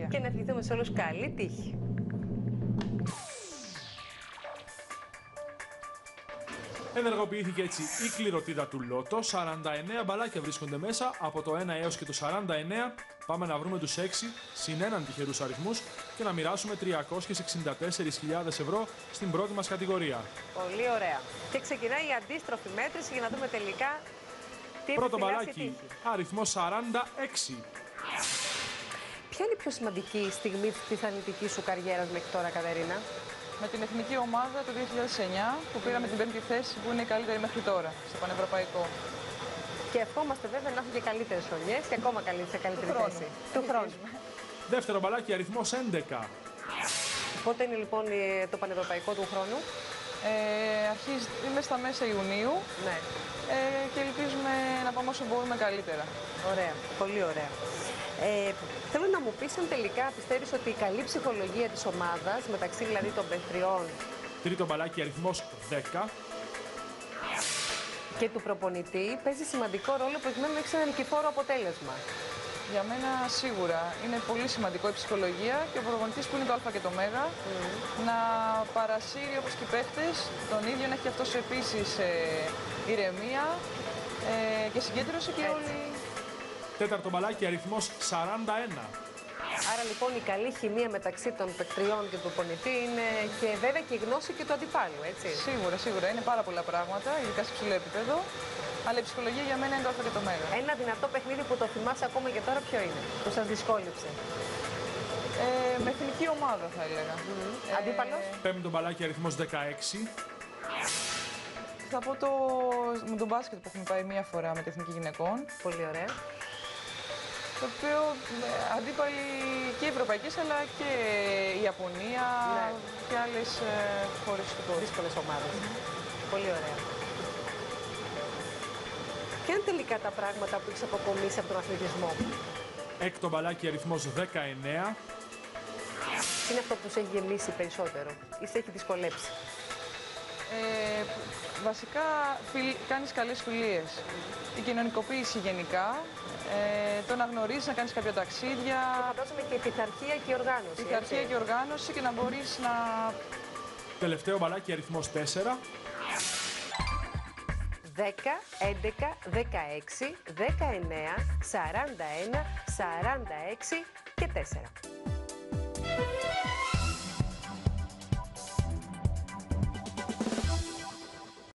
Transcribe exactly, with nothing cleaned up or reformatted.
επιτυχία. Και να ευχηθούμε σε όλους καλή τύχη. Ενεργοποιήθηκε έτσι η κληροτίδα του Λότο. σαράντα εννέα μπαλάκια βρίσκονται μέσα από το ένα έως και το σαράντα εννέα. Πάμε να βρούμε τους έξι συν έναν τυχερούς αριθμούς και να μοιράσουμε τριακόσιες εξήντα τέσσερις χιλιάδες ευρώ στην πρώτη μας κατηγορία. Πολύ ωραία. Και ξεκινάει η αντίστροφη μέτρηση για να δούμε τελικά τι Πρώτο επιφυλάσσει η μπαλάκι, τύχη. αριθμός σαράντα έξι. Ποια είναι η πιο σημαντική στιγμή της αθλητικής σου καριέρας μέχρι τώρα, Κατερίνα? Με την εθνική ομάδα το δύο χιλιάδες εννιά που πήραμε την πέμπτη θέση που είναι η καλύτερη μέχρι τώρα στο πανευρωπαϊκό. Και ευχόμαστε βέβαια να έχουν και καλύτερες χρονιές και ακόμα καλύτερη, σε καλύτερη Του χρόνου. θέση. Του χρόνου. Δεύτερο μπαλάκι, αριθμός έντεκα. Πότε είναι λοιπόν το πανευρωπαϊκό του χρόνου? Ε, αρχίζει, είμαι στα μέσα Ιουνίου Ναι. ε, και ελπίζουμε να πάμε όσο μπορούμε καλύτερα. Ωραία. Πολύ ωραία. Ε, θέλω να μου πεις αν τελικά πιστεύεις ότι η καλή ψυχολογία της ομάδας, μεταξύ δηλαδή των παιχτριών Τρίτο μπαλάκι, αριθμός δέκα. και του προπονητή, παίζει σημαντικό ρόλο προκειμένου να έχεις ένα νικηφόρο αποτέλεσμα. Για μένα σίγουρα είναι πολύ σημαντικό η ψυχολογία και ο προπονητής που είναι το Α και το Μ να παρασύρει όπως και οι παίχτες τον ίδιο, να έχει αυτός επίσης ε, ηρεμία ε, και συγκέντρωση και Έτσι. όλοι. Τέταρτο μπαλάκι, αριθμός σαράντα ένα. Άρα λοιπόν η καλή χημεία μεταξύ των παικτριών και του προπονητή είναι και βέβαια και η γνώση και του αντιπάλου, έτσι. Σίγουρα, σίγουρα. Είναι πάρα πολλά πράγματα, ειδικά σε ψηλό επίπεδο. Αλλά η ψυχολογία για μένα είναι το Α και το Μ. Ένα δυνατό παιχνίδι που το θυμάσαι ακόμα και τώρα ποιο είναι, που σας δυσκόλυψε? Ε, με εθνική ομάδα θα έλεγα. Mm. Αντίπαλος? Πέμπτο μπαλάκι, αριθμός δεκαέξι. Θα πω το, με τον μπάσκετ που έχουμε πάει μία φορά με την εθνική γυναικών. Πολύ ωραία. Το οποίο ε, αντίπαλοι και οι ευρωπαϊκές αλλά και η Ιαπωνία Ναι. και άλλες ε, χώρες του κόσμου. Δύσκολες ομάδες. Πολύ ωραία. Ποια είναι τελικά τα πράγματα που έχεις αποκομίσει από τον αθλητισμό? Έκτο μπαλάκι, αριθμός δεκαεννέα. Τι είναι αυτό που σε έχει γεμίσει περισσότερο ή σε έχει δυσκολέψει? Ε, βασικά φιλ, κάνεις καλές φιλίες. Η κοινωνικοποίηση γενικά, ε, το να γνωρίζεις, να κάνεις κάποια ταξίδια, Φαντάζομαι και η πειθαρχία και η οργάνωση. η πειθαρχία έτσι. και η οργάνωση και να μπορείς να... Τελευταίο μπαλάκι, αριθμός τέσσερα. δέκα, έντεκα, δεκαέξι, δεκαεννέα, σαράντα ένα, σαράντα έξι και τέσσερα.